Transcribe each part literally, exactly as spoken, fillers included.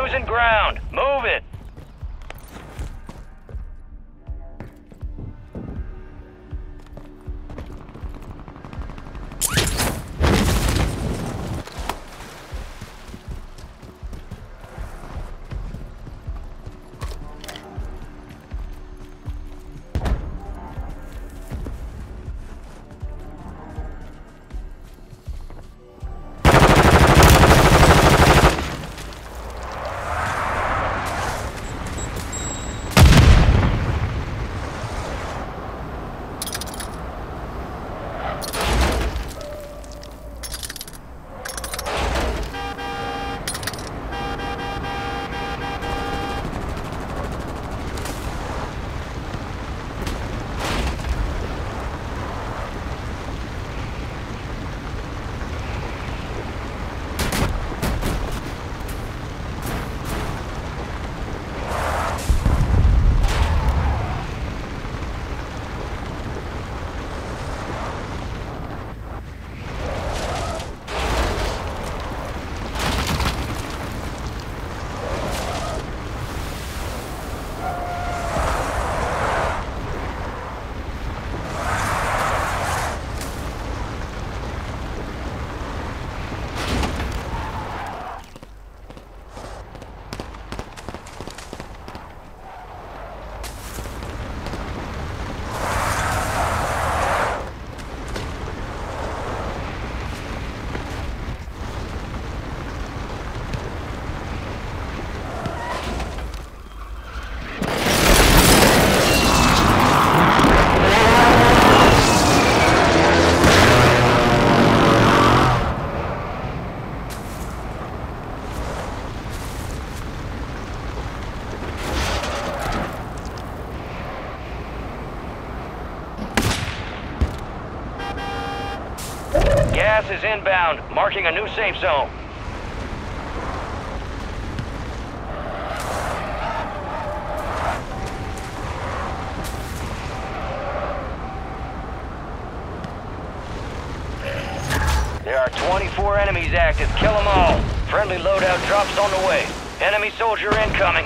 losing ground. Move it. Gas is inbound, marking a new safe zone. There are twenty-four enemies active. Kill them all. Friendly loadout drops on the way. Enemy soldier incoming.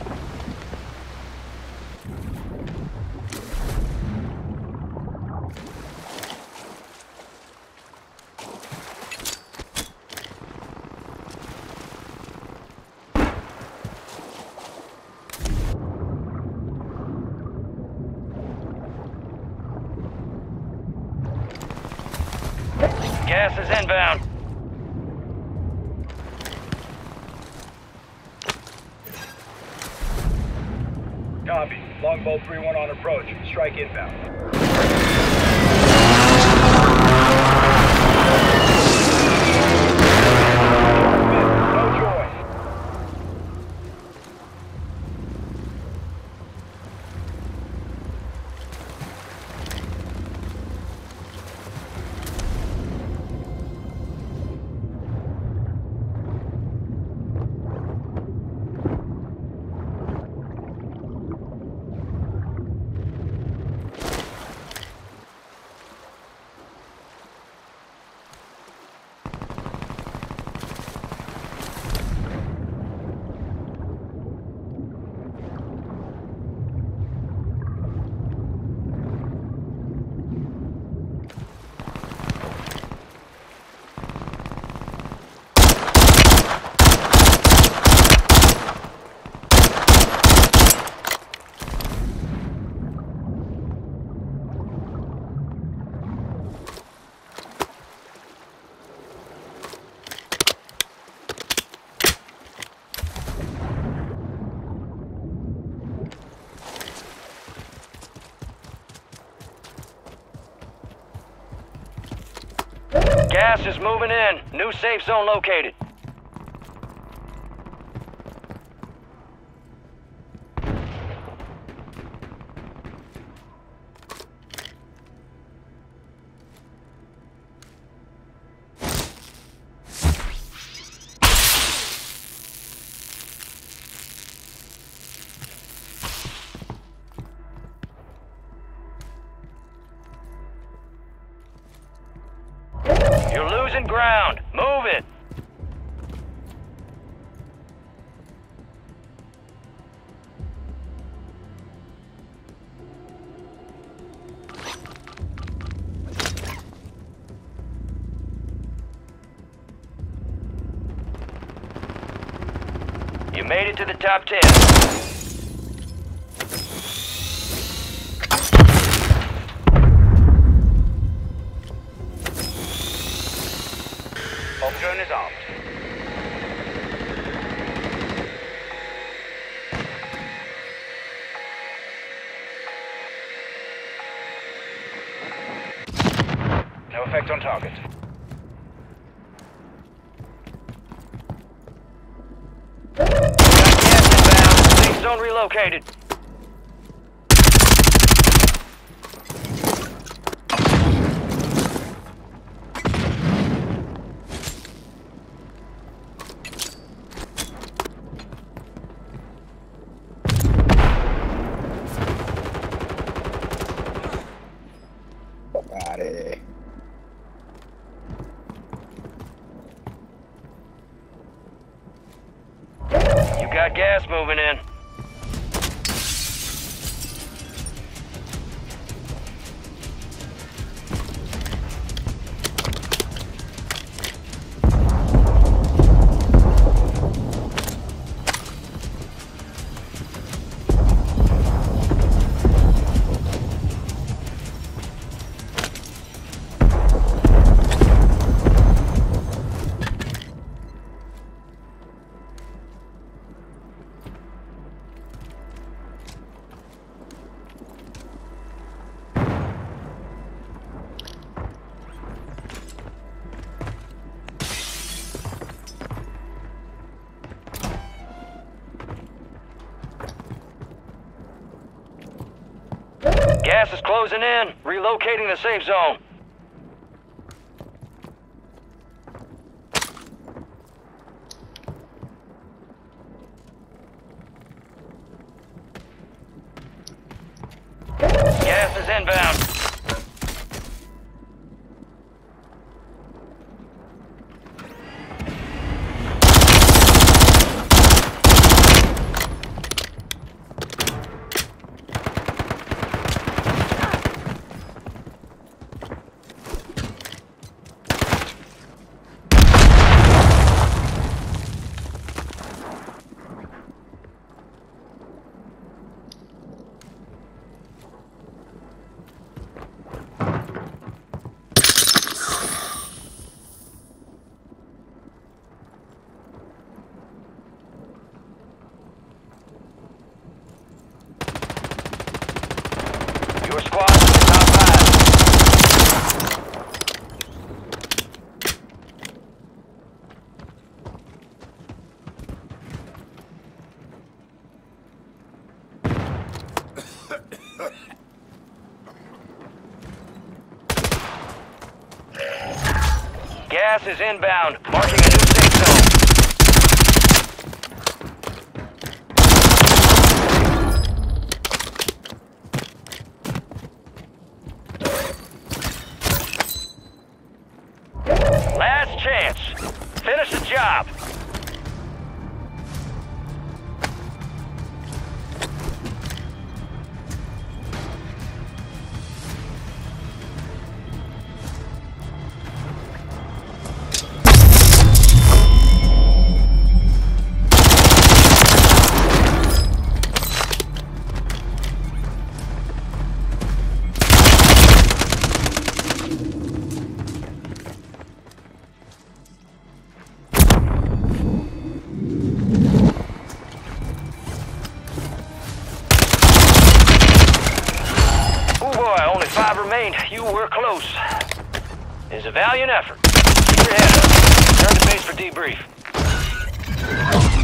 Gas is inbound. Copy. Longbow three one on approach. Strike inbound. No joy. Gas is moving in. New safe zone located. You're losing ground. Move it. made it to the top ten. Bomb drone is armed. No effect on target. Got gas inbound. Safe zone relocated. Got You got gas moving in. Gas is closing in. Relocating the safe zone. Gas is inbound. Your squad is in the top five. Gas is inbound, marking a new safe zone. Last chance. Finish the job. Five remained. You were close. It's a valiant effort. Keep your head up. Return to base for debrief.